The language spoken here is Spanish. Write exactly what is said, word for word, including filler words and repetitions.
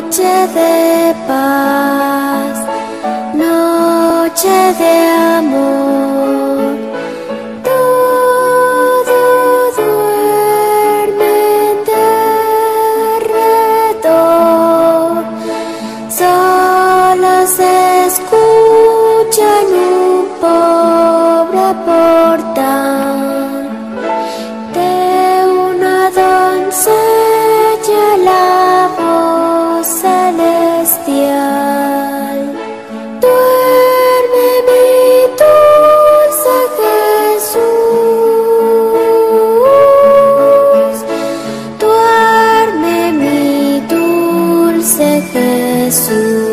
Noche de paz, noche de amor, todo duerme en derredor, solo se escucha en un pobre portal de una doncella la voz celestial. Duerme mi dulce Jesús, duerme mi dulce Jesús.